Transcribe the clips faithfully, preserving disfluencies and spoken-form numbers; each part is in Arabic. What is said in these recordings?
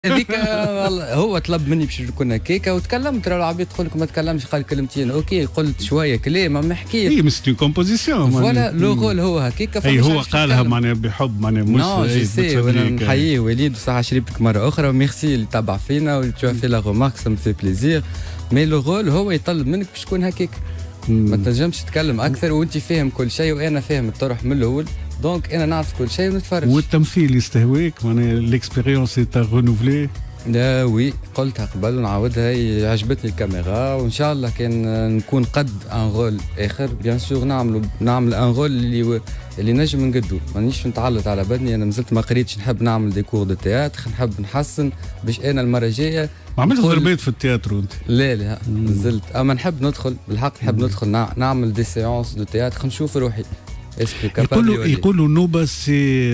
هذيك والله هو طلب مني باش نكون هكاكا وتكلمت. راه العباد تقول لك ما تكلمش، قال كلمتين اوكي، قلت شويه كلام ما نحكي. اي مي سي كومبوزيسيون فوالا لو رول هو هكاكا. اي هو قالها معناها بحب معناها مش نو جو سي. وانا نحييه وليد وصح شريبتك مره اخرى وميرسي اللي تابع فينا وتشوف في لا رومارك سا مفي بليزير. مي لو رول هو يطلب منك باش تكون هكاك، ما تنجمش تتكلم اكثر وانت فاهم كل شيء وانا فاهم الطرح من الاول، دونك انا نعرف كل شيء ونتفرج. والتمثيل يستهويك معناها ليكسبيريونس تاع رونوفلي؟ لا وي قلتها قبل ونعاودها، عجبتني الكاميرا وان شاء الله كان نكون قد ان رول اخر بيان سور نعملوا نعمل ان رول اللي اللي نجم نقدو، مانيش نتعلط على بدني. انا مازلت ما قريتش، نحب نعمل دي كور دو تياتر، نحب نحسن باش انا المره الجايه ما عملت ضربات في التياتر وانت؟ لا لا مازلت، اما نحب ندخل بالحق، نحب ندخل نعمل دي سيونس دو تياتر نشوف روحي. يقولوا يقولوا نوبه سي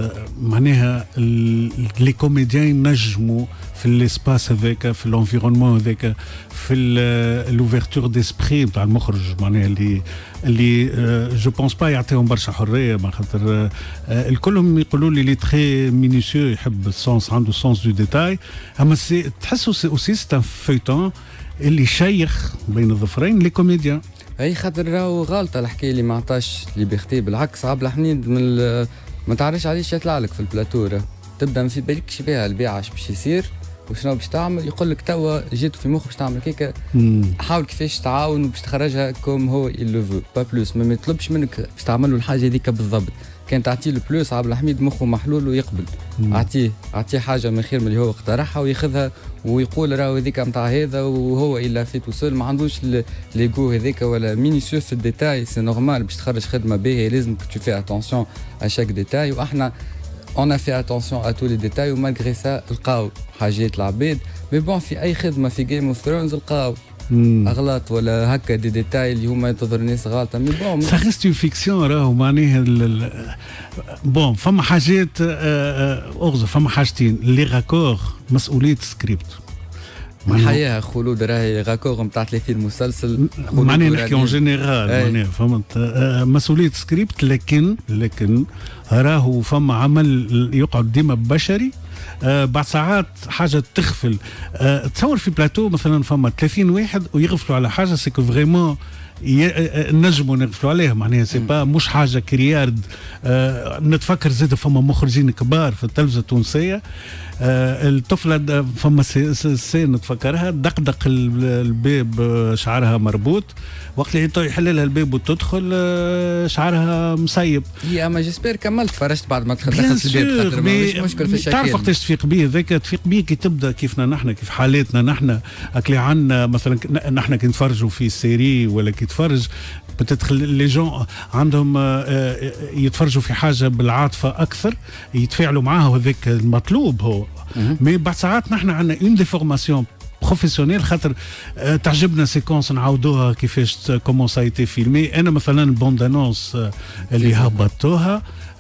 معناها لي كوميديان نجموا في الاسباس هذاك، في الانفيرونمون هذاك، في لوفرتور ديسبري نتاع المخرج معناها اللي اللي جو بونس با يعطيهم برشا حريه، ما خاطر الكلهم يقولوا لي لي تري مينيسيو، يحب السونس، عنده سونس دو ديتاي. اما سي تحسوا سي اوسي سي ان فيتون اللي شيخ بين الظفرين لي كوميديان. اي خاطر راهو غلطه الحكايه اللي ما عطاش ليبرتي، بالعكس عبد الحميد من ما تعرفش علاش يطلع لك في البلاتو، تبدا في بالكش بها البيعه باش يصير وشنو باش تعمل، يقول لك توا جيتو في مخك باش تعمل كيكا، حاول كيفاش تعاون وباش تخرجها كوم هو يلو فو با بلوس، ما يطلبش منك باش تعمل له الحاجه هذيك بالضبط. كان تعطيه البلوس عبد الحميد مخه محلول ويقبل، اعطيه اعطيه حاجه من خير من اللي هو اقترحها وياخذها ويقول راهو هذيك نتاع هذا، وهو الا في توسول ما عندوش ليغو هذيك ولا مينيسيو في الديتاي. سي نورمال باش تخرج خدمه باهيه لازم تو في اتونسيون ا شاك ديتاي، واحنا on a fait attention à tous les détails ومالغري سا لقاو حاجات العباد. مي بون في اي خدمه في جيم اوف ثرونز لقاو اغلاط ولا هكا دي ديتاي اللي هما ينتظر الناس غلطه. مي بون سا ريست اون فيكسيون راهو معناها بون فما حاجات اغزر، فما حاجتين لي راكور مسؤوليه سكريبت نحياها خلود، راهي راكور نتاع ثلاثين مسلسل معناها نحكي اون جينيرال معناها فهمت مسؤوليه سكريبت، لكن لكن راهو فما عمل يقعد ديما بشري. آه بعد ساعات حاجه تغفل. آه تصور في بلاتو مثلا فما ثلاثين واحد ويغفلوا على حاجه سيكو فريمون نجموا نغفلوا عليها، معناها سي با مش حاجه كريارد. آه نتفكر زاد فما مخرجين كبار في التلفزه التونسيه، آه الطفله فما سي نتفكرها دقدق الباب شعرها مربوط، وقت اللي يحل لها الباب وتدخل آه شعرها مسيب. يا اما جيسبر كملت فرجت بعد ما دخلت الباب، خاطر مش مشكل في الشكل. تعرف وقتاش تفيق بيه ذاك؟ تفيق بيه كي تبدا كيفنا نحن، كيف حالاتنا نحن اكلي عنا مثلا نحن كي نتفرجوا في سيري ولا كي تفرج بتدخل لي جون عندهم يتفرجوا في حاجه بالعاطفه اكثر، يتفاعلوا معاها وهذاك المطلوب هو. مي بعد ساعات نحن عندنا اون دي فورماسيون بروفيسيونيل، خاطر أه تعجبنا سيكونس نعاودوها كيفاش كومون سا ايتي فيلمي. انا مثلا البوندانونس أه اللي هبطوها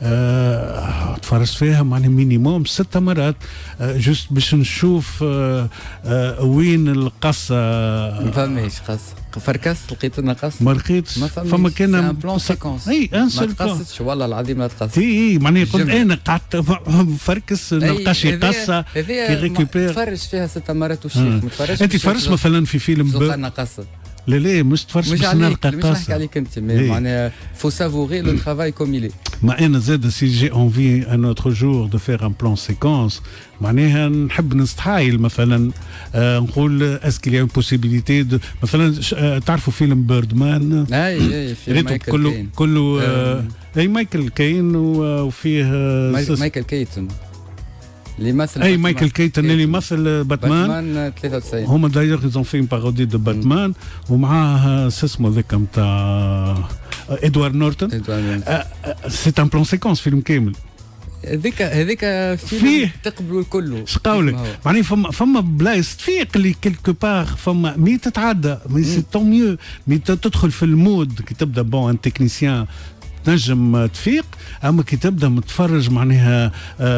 أه تفرجت فيها معناها مينيموم ست مرات أه جوست باش نشوف أه أه وين القصه. ما فهميش قصه فركست، لقيت لنا قص ما لقيتش فما كان ان بلون سيكونس. اي ان ما تقصتش والله العظيم ما تقصت. اي اي معناها قلت انا قعدت فركس نلقى شي قصه كي ريكوبير تفرج فيها ست مرات والشيخ ما تفرجش. انت تفرجت مثلا في فيلم لقينا قصه؟ لا لا مش تفرج باش نلقى قصه، مش نحكي عليك انت، معناها فو سافوري لو ترافاي كوم يلي. ما انا زاد سي جي انفي ان اوتر جور دو فير ان بلان سيكونس معناها نحب نستحايل مثلا آه نقول اسكي اون بوسيبيليتي مثلا آه تعرفوا فيلم بيردمان؟ اي اي في مايكل كله كين. كله آه اي مايكل كين وفيه آه مايكل كيتون اللي يمثل اي مايكل كيتن اللي يمثل باتمان. باتمان ثلاثة وتسعين هما داير يزون في بارودي دو باتمان ومعاه اسمه ذاك نتاع ادوارد نورتون. سي ان بلان سيكونس فيلم كامل. هذيك هذيك فيلم تقبلوا الكل. اش قولك معناها فما فما بلايص تفيق اللي كيلكو بار فما مي تتعدى مي سي طون ميو مي تدخل في المود كي تبدا بون ان تكنيسيان تنجم تفيق. اما كي تبدا متفرج معناها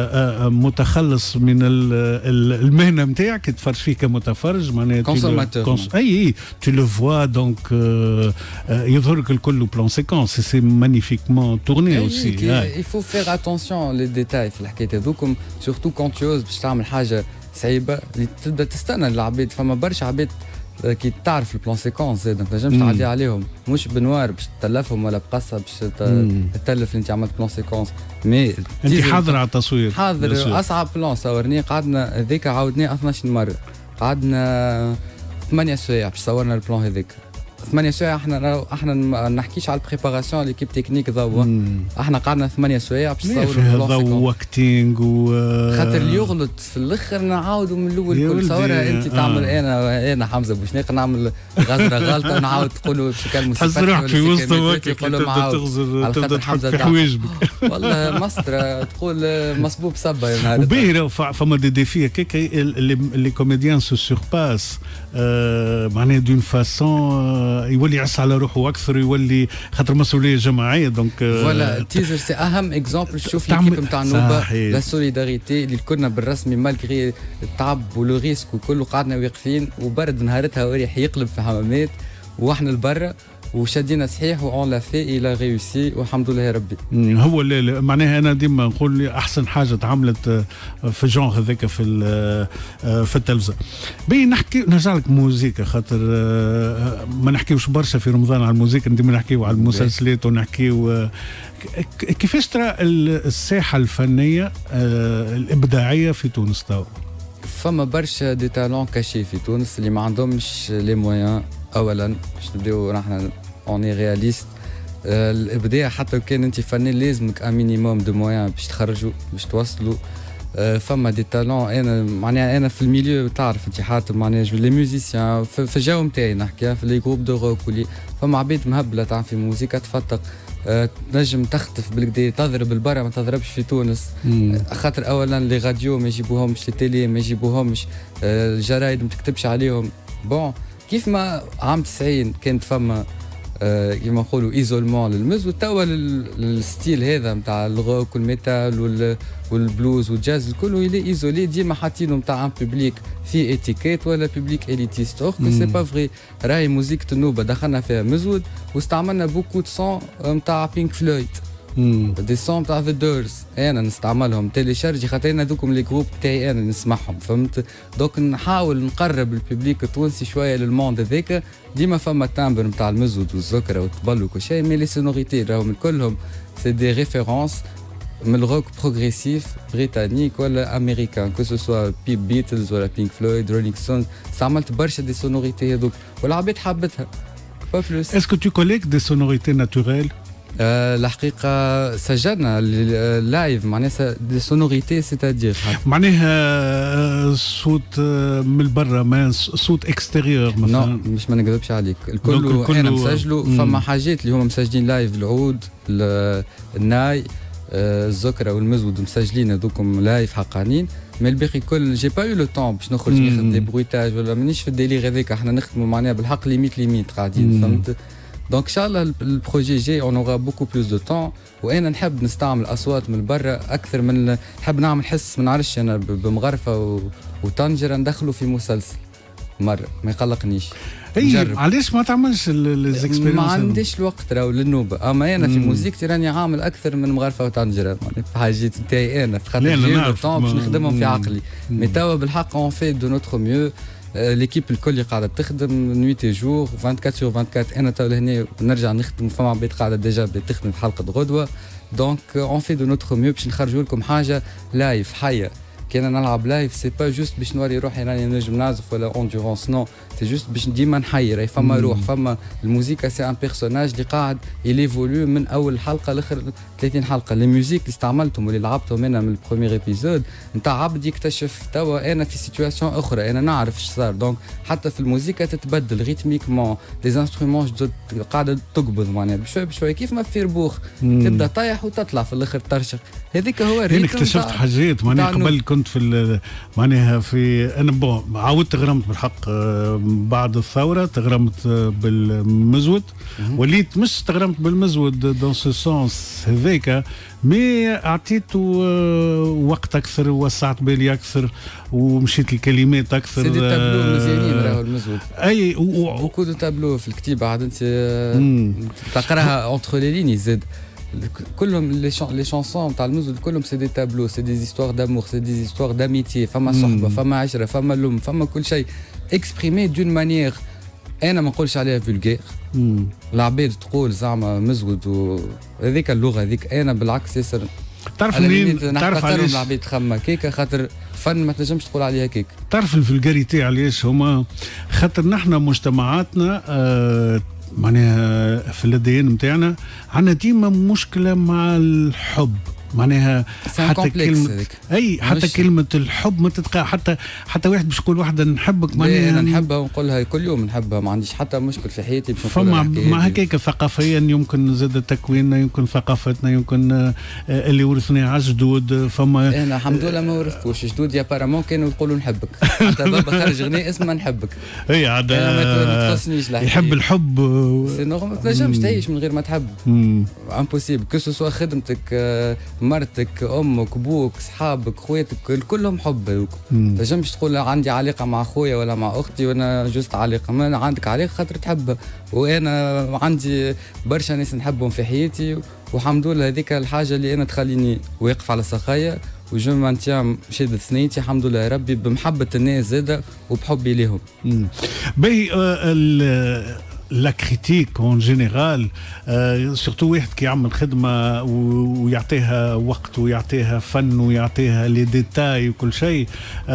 متخلص من المهنه نتاعك تتفرج فيه كمتفرج معناها كونسوماتور. اي اي تو لو فوا دونك يظهر لك الكل بلان سيكونس سي مانيفيكمون تورني اوسي. il faut faire attention les détails في الحكايه هذوكم سورتو كونت يوز باش تعمل حاجه صعيبه اللي تبدا تستنى العباد. فما برشا عباد كي تعرف البلان سيكونس زاد ما تنجمش تعدي عليهم، مش بنوار باش تتلفهم ولا بقصه باش تتلف انت عملت بلان سيكونس. مي انت حاضر على التصوير، حاضر. اصعب بلان صورني قعدنا هذيك عاودناه اثناش مره، قعدنا ثمانية سوايع باش صورنا البلان هذاك. ثمانية سوايع احنا احنا ما نحكيش على البريباراسيون ليكيب تكنيك ضوا، احنا قعدنا ثمانية سوايع باش نصوروا فيها ضو وقتينج و خاطر اللي يغلط في الاخر نعاودوا من الاول كل صورها انت تعمل. آه. انا انا حمزه بوشناق نعمل غزره غلطه ونعاود تقولوا بشكل موسيقى تحس روحك في وسط وقت تبدا تغزر تبدا تحط في حواجبك. والله مصر تقول مصبوب صبا يا نهار. وباهي فما دي ديفي هكاك اللي كوميديان سو سورباس معناها دون فاسون يولي يعس على روحه اكثر، يولي خاطر مسؤوليه جماعيه. دونك فوالا تيزر سي اهم اكزومبل. شوف ليكيب نتاع نوبه لا سوليداريتي اللي كنا بالرسمي مالغري التعب ولو ريسك وكله قعدنا واقفين وبرد نهارتها وريح يقلب في حمامات واحنا لبرا وشدينا صحيح وأون لا في إلى ريوسي والحمد لله يا ربي. هو اللي معناها أنا ديما نقول لي أحسن حاجة تعملت في الجون هذاك في في التلفزة. بي نحكي نرجع لك موزيكا خاطر ما نحكيوش برشا في رمضان على الموزيكا، ديما نحكيو على المسلسلات ونحكيو كيفاش ترى الساحة الفنية الإبداعية في تونس تو؟ فما برشا دي تالون كاشي في تونس اللي ما عندهمش لي مويان. اولا باش نبداو نحن اوني رياليست، الابداع حتى كان انت فنان لازمك ان مينيموم دو مويان باش تخرجوا باش توصلوا. فما دي تالون انا معناها انا في الميليو تعرف انت حاطب معناها لي ميوزيسيان في الجو نتاعي نحكي في لي جروب دو روك ولي فما عباد مهبله تعرف في موسيقى تفتق تنجم تختف بالكدا تضرب البرا ما تضربش في تونس. خاطر اولا لي راديو ما يجيبوهمش، لي تيلي ما يجيبوهمش، الجرايد ما تكتبش عليهم. بون كيف ما عام تسعين كانت فما آه كيما نقولوا ايزولمون للمز، وتوا الستيل هذا نتاع الروك والميتال والبلوز والجاز الكل يلي ايزولي ديما حاطينه نتاع ان بوبليك في اتيكيت ولا بوبليك اليتيست. اور كو سي با فري. راهي موزيكة النوبة دخلنا فيها مزود واستعملنا بوكو دو سون نتاع بينك فلويد، دي سون تاع ذا دورز انا نستعملهم تيليشارجي خاطر انا دوكم لي جروب تاعي انا نسمعهم فهمت. دوك نحاول نقرب الببليك التونسي شويه للموند هذاك. ديما فما تامبر نتاع المزود والزكره والطبل وكل شيء، مي لي سونوريتي راهم كلهم سي دي ريفيرونس من الروك بروغريسيف بريطانيك ولا امريكان، كو سو سوا بيب بيتلز ولا بينك فلويد رولينغ ستونز. استعملت برشا دي سونوريتي هذوك والعباد حبتها با بلوس. اسكو تو كوليك دي سونوريتي ناتوريل؟ أه الحقيقة سجلنا اللايف معناها دي سونوريتي سيتادير معناها صوت من برا ما صوت اكستيريور مثلا. نو مش ما نكذبش عليك الكل انا مسجله. فما حاجات اللي هما مسجلين لايف العود الناي الزكرة والمزود مسجلين هذوكم لايف حقانين. مي الباقي كل جي با يو لو طون باش نخرج ناخذ دي برويتاج ولا مانيش في الديلير هذاك. احنا نخدموا معناها بالحق ليميت ليميت قاعدين فهمت. دونك ان شاء الله البروجي جاي اون اورا بوكو بلوس دو طون. وانا نحب نستعمل اصوات من برا اكثر من نحب نعمل حس ما نعرفش انا بمغرفه وطنجره ندخلوا في مسلسل مره ما يقلقنيش. اي علاش ما تعملش ليزيكسبيريونس؟ ما عنديش الوقت راهو للنوبه. اما انا في موزيكتي راني عامل اكثر من مغرفه وطنجره في حاجات نتاعي انا في خاطر جاي طون باش نخدمهم في عقلي. مي توا بالحق اون في دو نوتر ميو. ليكيب الكل اللي قاعده تخدم نويتي جور أربعة وعشرين سور أربعة وعشرين. انا تو لهنا نرجع نخدم فما عباد قاعده ديجا تخدم في حلقه غدوه. دونك اون في دو نوتر ميو باش نخرجوا لكم حاجه لايف حيه. كي انا نلعب لايف سي با جوست باش نوري روحي راني نجم نعزف ولا اندورونس، نو سي جوست باش ديما نحيي. راهي فما روح فما الموسيقى سي ان بيرسوناج اللي قاعد يليفولو من اول حلقه لاخر ثلاثين حلقه. لي ميوزيك اللي استعملتهم واللي لعبتهم انا من البروميير ايبيزود نتاع عبد يكتشف توا انا في سيتواسيون اخرى انا نعرف ايش صار. دونك حتى في الموسيقى تتبدل ريتميكمون دي انسترومون قاعده تقبض معناها بشوي بشوي كيف ما في ربوخ تبدا طايح وتطلع في الاخر ترشق. هذيك هو الريتم. انا اكتشفت حاجات معناها قبل كنت في معناها في انا بون عاودت تغرمت بالحق بعد الثوره تغرمت بالمزود وليت مش تغرمت بالمزود دون سو سونس هذاك مي اعطيته وقت اكثر ووسعت بالي اكثر ومشيت الكلمات اكثر. سي دي تابلو مزيانين راهو المزود. اي بوكو دو تابلو في الكتيبه عاد انت تقراها اونتر لي ليني زاد. كلهم لي شانسون تاع الموزل كلهم سي دي تابلو سي دي زيستوار دامور سي دي زيستوار داميتي فما صحبه فما عشره فما لوم فما كل شيء اكسبريمي دون مانيير انا ما نقولش عليها فولغير. العباد تقول زعما مزود وهذيك اللغه هذيك انا بالعكس ياسر تعرف منين تعرف علاش العباد تخمم كيكا خاطر فن ما تنجمش تقول عليها كيك. تعرف الفولغاريتي علاش هما خاطر نحن مجتمعاتنا آه معناها في الدين نتاعنا عندنا ديما مشكله مع الحب معناها حتى كلمة اي حتى كلمة الحب ما تتقع حتى حتى واحد باش يقول واحدة نحبك معناها انا نحبها ونقولها كل يوم نحبها ما عنديش حتى مشكل في حياتي باش نقولها. فما مع هكاك ثقافيا يمكن زاد تكويننا يمكن ثقافتنا يمكن اللي ورثناه على الجدود فما انا الحمد لله ما ورثتوش جدودي ابارامون كانوا يقولوا نحبك حتى بابا خرج غني اسمه نحبك. اي عاد ما تخصنيش يحب الحب سي نورمال ما تنجمش تعيش من غير ما تحب امبوسيبل كو سوا خدمتك مرتك امك بوك صحابك خواتك كلهم حب. ما تنجمش تقول عندي علاقه مع خويا ولا مع اختي وانا جوست علاقه ما عندك علاقه خاطر تحبها وانا عندي برشا ناس نحبهم في حياتي والحمد لله هذيك الحاجه اللي انا تخليني واقف على ساقيا وجو مانتيام شاد ثنيتي الحمد لله يا ربي بمحبه الناس زاده وبحبي لهم. باهي لا كريتيك اون جينيرال سورتو واحد كي يعمل خدمه ويعطيها وقت ويعطيها فن ويعطيها لي ديتاي وكل شيء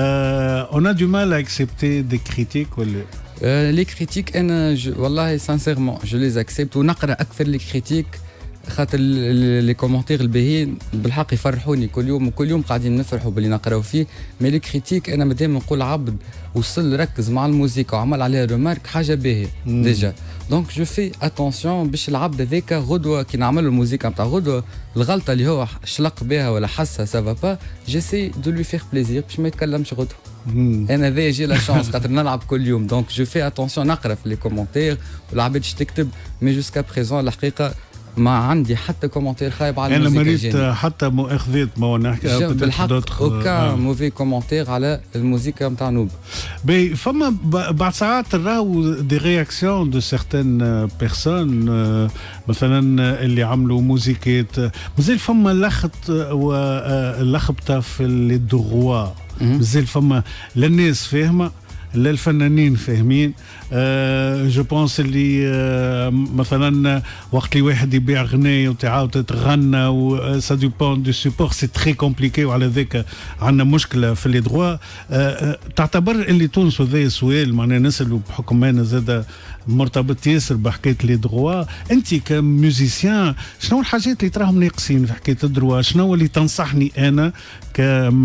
اون ا دو مال اكسبتي دي كريتيك ولا لي كريتيك انا والله سانسيرمون جو لي اكسبت ونقرا اكثر لي كريتيك خاطر لي كومونتير الباهيين بالحق يفرحوني كل يوم وكل يوم قاعدين نفرحوا باللي نقراو فيه. مي لي كريتيك انا مادام نقول عبد وصل ركز مع الموسيقى وعمل عليها رومارك حاجه باهيه ديجا دونك جو في اتونسيون باش العبد هذاك غدوه كي نعمل الموسيقى نتاع غدوه الغلطه اللي هو شلق بها ولا حسها سافا با جيسي دو لو فير بليزير باش ما يتكلمش غدوه. انا ذا جي لا شانس خاطر نلعب كل يوم دونك جو في اتونسيون نقرا في لي كومونتير والعباد تكتب مي جوسكا بريزون الحقيقه ما عندي حتى كومنتير خايب على الموسيقى. انا مريت حتى مؤاخذات ما نحكي بالحق اوكا موفي كومنتير على الموسيقى نتاع نوب. بي فما بعد ساعات راهو دي رياكسيون دو سيغتان بيرسون مثلا اللي عملوا موسيقات مازال فما لخط ولخبطه في لي دروا مازال فما للناس فاهمه لا الفنانين فاهمين. أه جو بونس اللي أه مثلا وقت اللي واحد يبيع غنايه وتعاود تتغنى و سا ديبون دو سيبور سي تري كومبليكي وعلى ذاك عندنا مشكله في لي دروا. أه تعتبر اللي تونس هذا سؤال معناها نسالوا بحكم انا زاد مرتبط ياسر بحكايه لي دروا. انت كموزيسيان شنو الحاجات اللي تراهم ناقصين في حكايه الدروا؟ شنو اللي تنصحني انا ك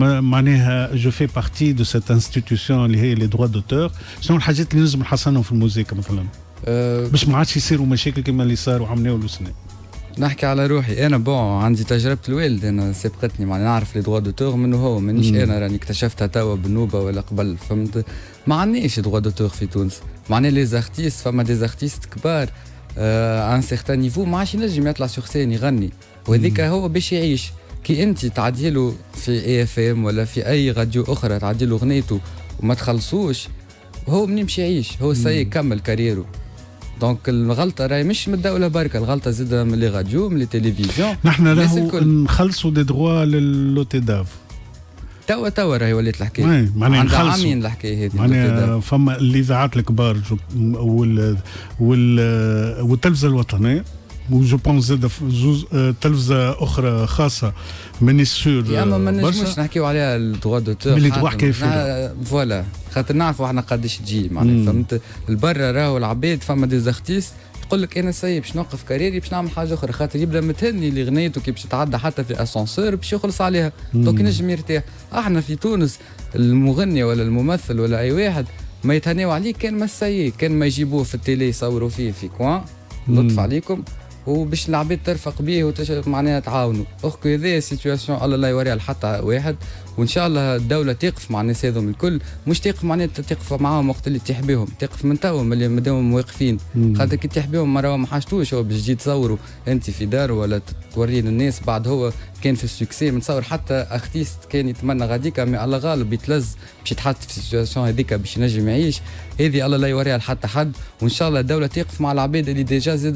معناها جو في بارتي دو سيت انستيتيوشن اللي هي لي دروا دوتور شنو الحاجات اللي لازم نحسنهم في الموسيقى مثلا أه باش ما عادش يصيروا مشاكل كما اللي صاروا عملوا السنه؟ نحكي على روحي انا بون عندي تجربه الوالد انا سبقتني معناها نعرف لي دروا دوتور منه هو مانيش انا راني اكتشفتها توا بالنوبه ولا قبل فهمت. ما عندناش دروا دوتور في تونس معناها لي زارتيست فما دي زارتيست كبار ان سيغتان نيفو ما عادش ينجم يطلع سور سين يغني وهذيك هو باش يعيش. كي انت تعدي له في اي اف ام ولا في اي راديو اخرى تعدي له غنيته وما تخلصوش هو منين باش يعيش؟ هو سي يكمل كاريره. دونك الغلطه راهي مش من الدوله بركه الغلطه زاد من لي راديو من لي تلفزيون. نحن راهو نخلصوا دي دروا للوتيداف توا توا راهي ولات الحكايه عندها عامين الحكايه هذه معناها فما الاذاعات الكبار وال وال والتلفزه الوطنيه وجو بونس زاد زوز تلفزه اخرى خاصه ماني سور يا اما ما نجموش نحكيو عليها الدروا دوتور اللي تروح كيف فوالا خاطر نعرفوا احنا قداش تجي معناها فهمت. البرا راهو العباد فما دي زارتيست يقول لك انا سايب باش نوقف كاريري باش نعمل حاجه اخرى خاطر يبدا متهني اللي غنيته كي باش تتعدى حتى في اسانسور باش يخلص عليها دونك ينجم يرتاح. احنا في تونس المغني ولا الممثل ولا اي واحد ما يتهنيوا عليه كان ما سايي كان ما يجيبوه في التيلي يصوروا فيه في كوان لطف عليكم وباش العباد ترفق بيه وتشرف معناها تعاونوا. اخكو هذه سيتواسيون الله لا يوريها لحتى واحد وان شاء الله الدوله تقف مع الناس هذوم الكل مش تقف معناها تقف معاهم وقت اللي تحب بهم تقف من توهم اللي مادام واقفين خاطر كي تحب بهم مره ما حاجتوش هو باش تجي تصوروا انت في دار ولا توريه للناس بعد هو كان في السكسي متصور حتى اختيست كان يتمنى غاديكا مي الله غالب يتلز باش يتحط في السيتواسيون هذيك باش ينجم يعيش. هذه الله لا يوريها لحتى حد وان شاء الله الدوله تقف مع العباد اللي ديجا زاد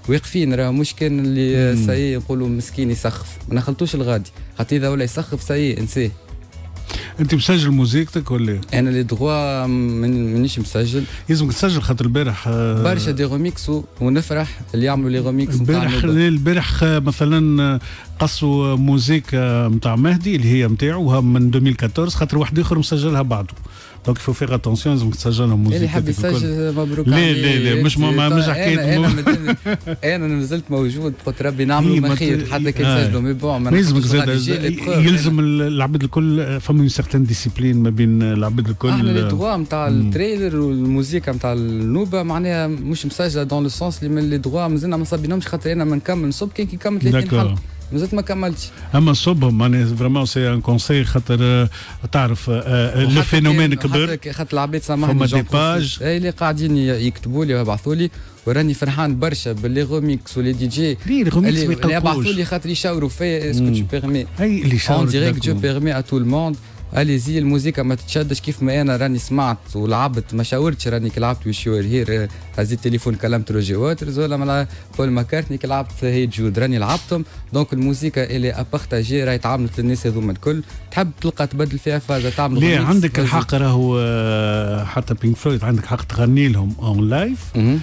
واقفين، راه مش كان اللي ساي نقولوا مسكين يسخف، ما نخلطوش الغادي، خاطر اذا ولا يسخف ساي انساه. انت مسجل موزيكتك ولا؟ انا لي دغوا مانيش مسجل. لازمك تسجل خاطر البارح برشا دي روميكس ونفرح اللي يعملوا لي روميكس. البارح البارح مثلا قصوا موزيكا نتاع مهدي اللي هي نتاعو من ألفين وأربعطاش، خاطر واحد اخر مسجلها بعده. دونك يفو فيغ اتونسيون، لازمك تسجلها موزيكا. اللي حاب يسجل مبروك لا لا لا مش ما مش حكايه. انا انا انا نزلت موجود، قلت ربي نعملوا ما خير حتى كي يسجلوا مي بون ما لازمك زاد يلزم العباد الكل فما اون سيغتان ديسيبلين ما بين العباد الكل. احنا لي دغوا نتاع التريلر والموزيكا نتاع النوبه معناها مش مسجله دون لو سونس اللي من لي دغوا مازلنا ما صبيناهمش، خاطر انا ما نكمل نصب كان كي نكمل ثلاثين حلقه مازلت ما كملتش. اما صبهم معناها فريمون سي ان كونساي، خاطر تعرف لو فينومين كبر، خاطر العباد سامحني فما دي باج اللي قاعدين يكتبوا لي ويبعثوا لي، وراني فرحان برشا باللي روميكس ولي دي جي اللي يبعثوا لي خاطر يشاوروا فيا اسكو تو بيرمي اي اللي يشاوروا ديريكت جو بيرمي ا تو الموند. اليزي الموسيقى ما تتشدش كيف ما انا راني سمعت ولعبت، ما شاورتش راني كي لعبت ويش يور هير هزي التليفون كلمت روجي واترز ولا مع بول ماكارتني كي لعبت هي جود راني لعبتهم. دونك الموسيقى اللي ابارتاجي راهي تعاملت للناس هذوما الكل، تحب تلقى تبدل فيها فازه تعمل. ليه عندك الحق راهو حتى بينك فلويد عندك حق تغني لهم اون لايف،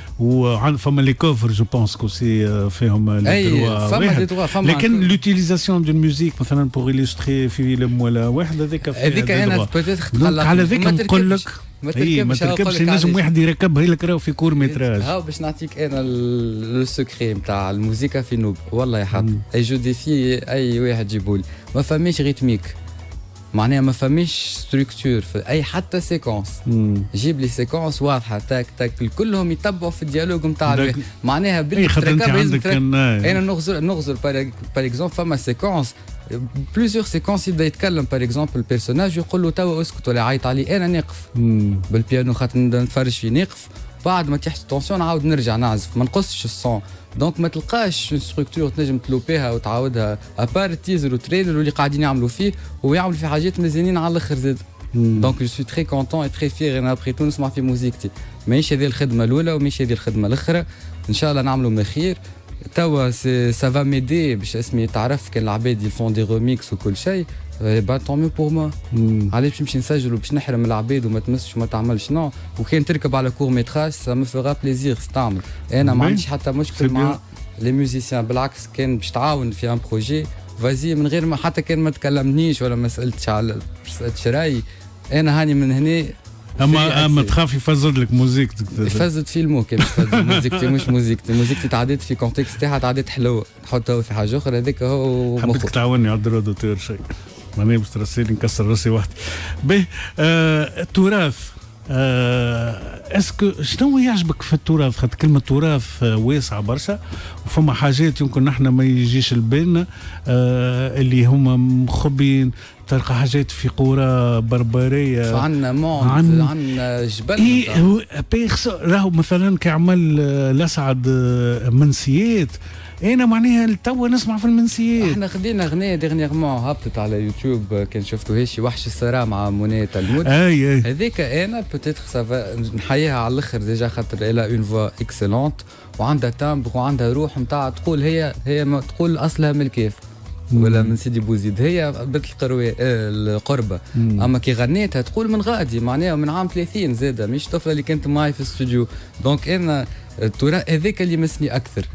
وفما لي كوفر جو بونس كوسي فيهم لي دروا واحد، لكن لوتيليزاسيون دو ميوزيك مثلا بوغ إليستري فيلم ولا واحد هذيك هذيك انا بوتيتر على ذيك نقول لك ما تركبش، لازم واحد يركبها لك راهو في كور متراج. هاو باش نعطيك انا لو سكري نتاع الموسيقى في نوب والله يا حاط اي جو ديفي اي واحد جيبولي، ما فماش ريتميك معناها ما فماش ستركتور في اي حتى سيكونس. جيب لي سيكونس واضحه تاك تاك كلهم يتبعوا في الديالوج نتاع معناها بالتركب. انا نغزر نغزر بار اكزومبل فما سيكونس بليزيور سيكونس يبدا يتكلم بار اكزومبل البيرسوناج يقول له توا اسكت ولا عيط علي، انا نقف بالبيانو خاطر نتفرج فيه نقف، بعد ما تحس تونسيون نعاود نرجع نعزف ما نقصش الصون. دونك ما تلقاش ستركتور تنجم تلوبيها وتعاودها ابار التيزر والتريلر واللي قاعدين يعملوا فيه، ويعملوا في حاجات مزيانين على الاخر زاد. دونك جو سوي تري كونتون اي تري فيغ انا ابخي تو نسمع في موزيكتي. ماهيش هذه الخدمه الاولى وماهيش هذه الخدمه الاخرى، ان شاء الله نعملوا ما خير. توا سافا ميدي باش اسمي تعرف كان العباد يفون دي روميكس وكل شيء، با طون ميو بور ما. علاش باش نمشي نسجل وباش نحرم العباد وما تمسش وما تعملش نو، وكان تركب على كور ميتراج سا مو فيغا بليزير تعمل. انا ما عنديش حتى مشكل مع لي ميوزيسيان، بالعكس كان باش تعاون في ان بروجي فازي من غير ما حتى كان ما تكلمنيش ولا ما سالتش على شراي، انا هاني من هنا. اما اما تخاف يفزد لك موزيكتك، يفزد فيلمو كان يفزد موزيكتي مش موزيكتي، موزيكتي تعديت في كونتكست تاعها تعديت حلوه، تحطها في حاجه اخرى هذاك هو مخك. حبيتك تعاوني على الدرا دوتور شيء ماني باش ترسلي نكسر راسي واحد به. آه التراث آه اسكو شنو يعجبك في التراث؟ خاطر كلمه تراث واسعه برشا وفما حاجات يمكن نحن ما يجيش لبالنا آه اللي هما مخبين، تلقى حاجات في قرى بربريه، عندنا مونت عن... عندنا جبل. اي بيرسو راهو مثلا كيعمل الاسعد منسيات، انا معناها توا نسمع في المنسيات. احنا خدينا اغنيه ديغنيغمون هبطت على يوتيوب كان شفتوها شي وحش السرا مع منى تلمود. اي اي هذيك انا بوتيتر سافا نحييها على الاخر ديجا خاطر الا اون فوا اكسلونت وعندها تامبر وعندها روح نتاع تقول هي هي ما تقول اصلها من الكيف ولا من سيدي بوزيد، هي بنت القرويه القربه. اما كي غنيتها تقول من غادي معناها من عام ثلاثين زاده، مش طفله اللي كانت معي في الاستوديو. دونك انا التراث هذاك اللي يمسني اكثر،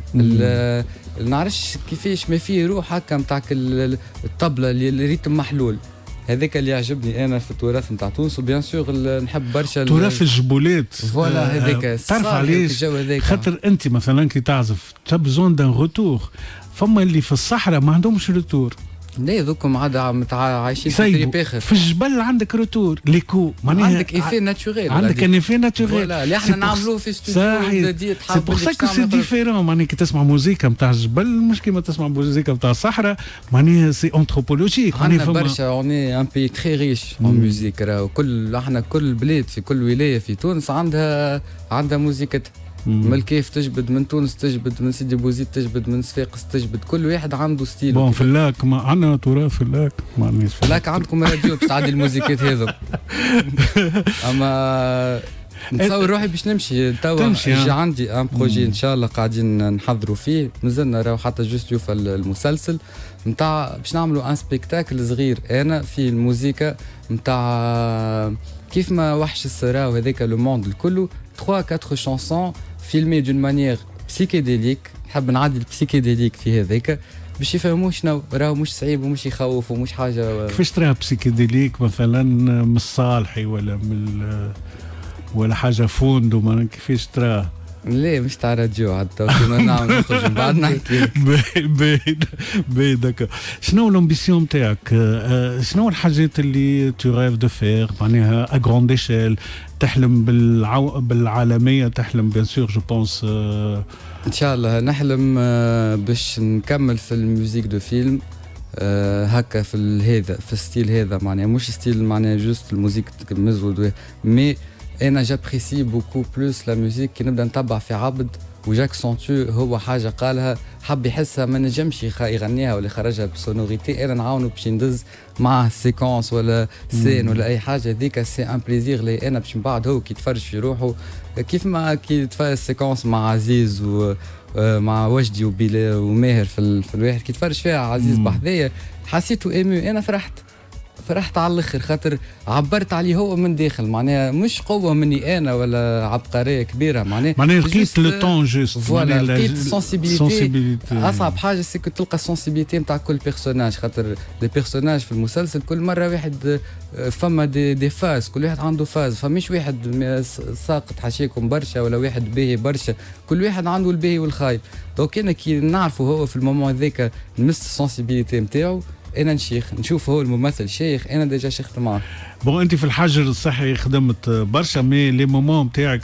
نعرفش كيفاش ما فيه روح هكا نتاع الطبله اللي الريتم محلول، هذاك اللي يعجبني انا في التراث نتاع تونس. وبيان سور نحب برشا تراث الجبولات فوالا هذاك. تعرف علاش؟ خاطر انت مثلا كي تعزف تبزون دان روتور، فما اللي في الصحراء ما عندهمش روتور. لا ذوكم عاد عايشين في تريباخر. في الجبل عندك روتور ليكو معناها عندك ايفي ناتشوريل، عندك ان ايفي ناتشوريل ولا اللي احنا نعملوه في استوديو جديد. سي بور سا كو سي ديفيرون، معناها كي تسمع موزيكا نتاع الجبل مش كيما تسمع موزيكا نتاع الصحراء، معناها سي انثروبولوجيك. عندنا برشا اوني ان بي تري ريش اون ميوزيك، راهو كل احنا كل بلاد في كل ولايه في تونس عندها عندها موزيكتها. من الكيف تجبد، من تونس تجبد، من سيدي بوزيد تجبد، من صفاقس تجبد، كل واحد عنده ستيل. بون في اللاك ما عندنا تراث في اللاك، ما عندناش في اللاك. عندكم راديو باش تعدي الموزيكات هذو. اما نتصور روحي باش نمشي توا جي عندي ان بروجي ان شاء الله قاعدين نحضروا فيه مازلنا راهو حتى جوست يوفى المسلسل نتاع باش نعملوا ان سبيكتاكل صغير انا في الموسيقى نتاع كيف ما وحش السرا وهذاك لو موند الكل ثلاثة أربعة شانسون فيلمي دون مانيير بسيكيديليك نحب نعدي البسيكيديليك في هذاك باش يفهموا شنو راهو مش صعيب ومش يخوف ومش حاجه. كيفاش تراها بسيكيديليك مثلا من الصالحي ولا من ولا حاجه فوندو كيفاش تراها؟ لا مش تاع راديو حتى كنا نعمل نخرج من بعد نحكي بعيد بعيد هكا. شنو الامبيسيون نتاعك؟ شنو الحاجات اللي تو ريف دو فير معناها ا غروند ايشيل تحلم بالعو... بالعالميه تحلم بيان سور جو بونس ان شاء الله نحلم باش نكمل في الميوزيك دو فيلم هكا في هذا في الستيل هذا معناها مش ستيل معناها جوست الموزيك مزود مي انا جابريسي بوكو بلوس لا ميوزيك كي نبدا نتبع في عبد وجاك سونتو هو حاجه قالها حب يحسها ما نجمش يغنيها ولا يخرجها بسونوريتي انا نعاونو باش ندز مع سيكونس ولا سين ولا اي حاجه هذيك سي ان بليزير لي انا باش من بعد هو كي يتفرج في روحه كيف ما كي تفرج سيكونس مع عزيز و مع وجدي وبيلا وماهر في, في الواحد كي تفرج فيها عزيز بحذايا حسيته ايمو انا فرحت فرحت على الاخر خاطر عبرت عليه هو من داخل معناها مش قوه مني انا ولا عبقريه كبيره معناها معناها لقيت لو طون جوست فوالا لقيت سونسيبيليتي اصعب حاجه سي كو تلقى السونسيبيليتي نتاع كل بيرسوناج خاطر لي بيرسوناج في المسلسل كل مره واحد فما دي, دي فاز كل واحد عنده فاز فمش واحد ساقط حاشيكم برشا ولا واحد باهي برشا كل واحد عنده الباهي والخايب دونك انا كي نعرفه هو في المومون هذاك نمس السونسيبيليتي نتاعو انا نشيخ نشوف هو الممثل شيخ انا ديجا شيخت معاه. بون انت في الحجر الصحي خدمت برشا مي لي مومون نتاعك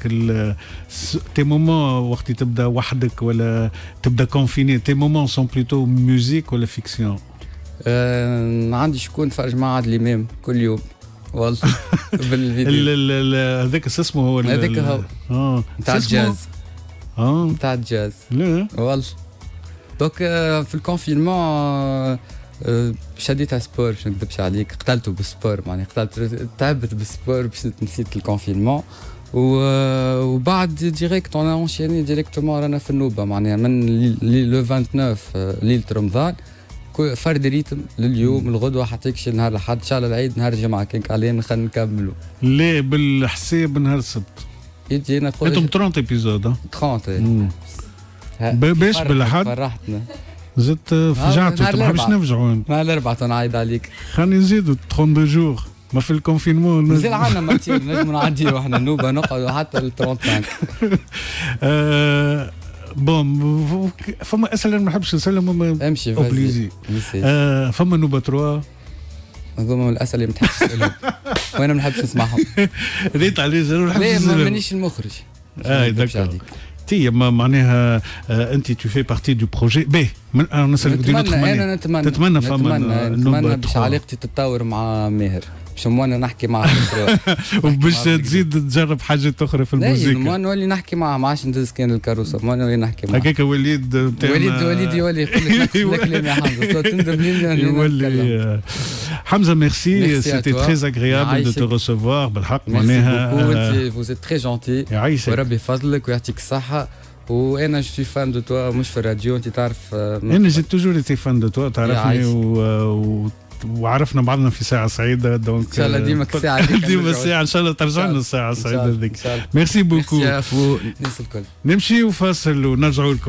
تي مومون وقت تبدا وحدك ولا تبدا كونفيني تي مومون سون بلوتو ميوزيك ولا فيكسيون؟ آه عندي شكون نتفرج مع عادل امام كل يوم والله بالفيديو هذاك اسمه هو هذاك هو اه نتاع الجاز اه نتاع الجاز لا والله دوك في الكونفينمون شديت على سبور باش ما نكذبش عليك قتلته بالسبور معناها قتلت تعبت بالسبور باش نسيت الكونفينمون وبعد ديريكت اون اونشيني ديريكتومون رانا في النوبه معناها من لو تسعة وعشرين ليله رمضان فرد ريتم لليوم الغدوه حتى يكشي نهار الاحد ان شاء الله العيد نهار الجمعه كان علينا خلينا نكملوا. لا بالحساب نهار السبت يجي انا انتم ثلاثين ايبيزود ثلاثين باش بالاحد فرحتنا زدت فجعتوا ما باش نفجعوا نهار الاربعاء تنعيد عليك خلينا نزيدوا ثلاثين جور ما في الكونفينمون مازال عندنا ماتير نجموا نعديو احنا نوبه نقعدوا حتى ل خمسة وثلاثين بون فما اسئله ما نحبش نسلم امشي اوبليزي فما نوبه ثلاثة هذوما من الاسئله اللي ما تحبش تسالهم وانا ما نحبش نسمعهم ريت عليه انا نحب لا مانيش المخرج اه داكور تي معناها انت تو في بارتي دو بروجي بي انا نسالك دي نوتر ماني انا نتمنى تتمنى فما نتمنى باش علاقتي تتطور مع ماهر باش انا نحكي معاه وباش تزيد تجرب حاجات اخرى في الموسيقى لا نولي نحكي معاه ما عادش ندز كان الكاروسه ما نولي نحكي معاه هكاك وليد وليد وليد يولي يقول لك كلام يا حمزه تندم يولي حمزه ميرسي سيتي تري اغريابل دو تو ريسيفوار بالحق معناها فوز ات تري جونتي يعيشك وربي يفضلك ويعطيك الصحه وانا جو سوي فان دو توا مش في الراديو انت تعرف انا جيت توجور ايتي فان دو توا تعرفني و وعرفنا بعضنا في ساعة سعيدة دونك ان شاء الله ديما الساعة ديما الساعة ان شاء الله ترجع لنا الساعة السعيدة هذيك. ميرسي بوكو. ميرسي الناس الكل. نمشي وفاصل ونرجعوا لكم.